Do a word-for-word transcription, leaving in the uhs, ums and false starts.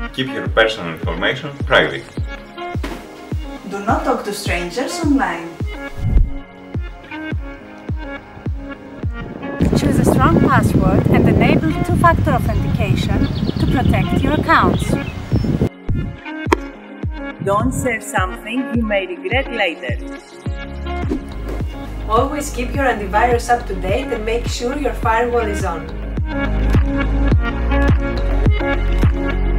Keep your personal information private. Do not talk to strangers online. Choose a strong password and enable two-factor authentication to protect your accounts. Don't share something you may regret later. Always keep your antivirus up to date and make sure your firewall is on.